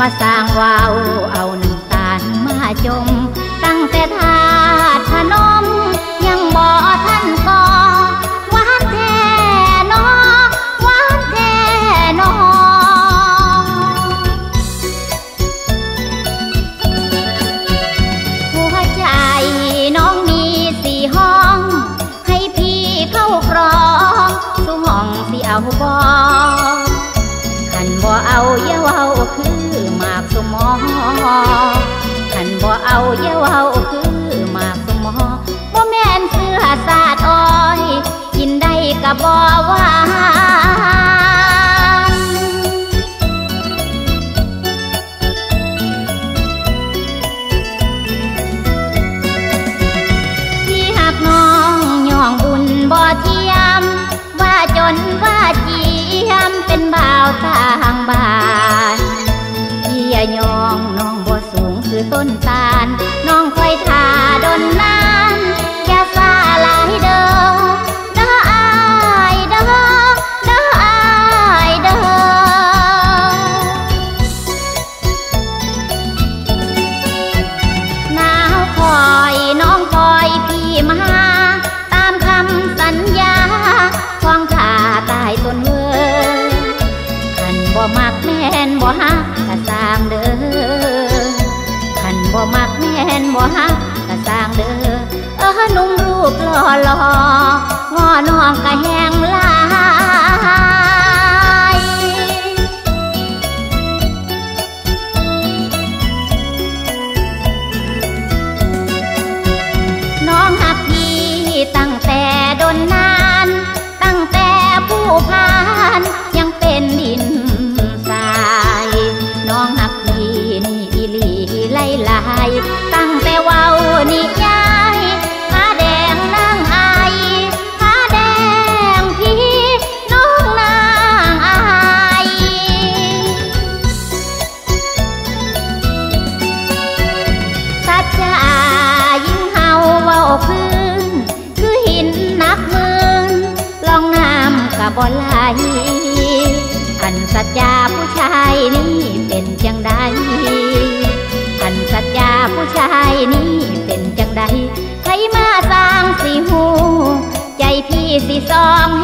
มาสร้างวาวเอาน้ำตาลมาจมตั้งแต่ธาตุพนมยังบ่ทันก่อหวานแท้น้อหวานแท้น้อหัวใจน้องมีสี่ห้องให้พี่เข้าครองสู่ห้องสิเอาบ่ขันบ่เอาอย่าเว้าคือหมากสมอขันบ่เอาอย่าเว้าคือหมากสมอบ่แม่นเสื้อสาดอ้อยกินได้ก็บ่หวานที่หักน้องย่องบุญบ่เทียมว่าจนว่าเจียมเป็นบ่าวต่างบ้านพี่ยองน้องบ่สูงคือต้นตาลน้องคอยท่าดนนานอย่าซาหลายเด้อเด้ออายเด้อเด้ออายเด้อหนาวคอยน้องคอยพี่มาตามคำสัญญาควงท่าใต้ต้นเวอขันบ่มักแม่นบ่ฮักกะสร้างเด้อขันบ่มักแม่นบ่ฮักกะสร้างเด้อหนุ่มรูปหล่อหล่องอน้องกะแหงลายน้องหักพี่ตั้งแต่ดนนานตั้งแต่ผู้พานยังเป็นดินทรายน้องหักพี่นี่อีหลีไล่ลายตั้งแต่เว้านี่ยายผ้าแดงนางอายผ้าแดงพี่น้องนางอายสัจจะยิ่งเฮาเว้าพื้นคือหินนักมืนลองน้ำกับบ่ไหลอันสัจจาผู้ชายนี่เป็นจังใดอันสัจจาผู้ชายนี่เป็นจังใดใครมาสร้างสิหูใจพี่สิซอง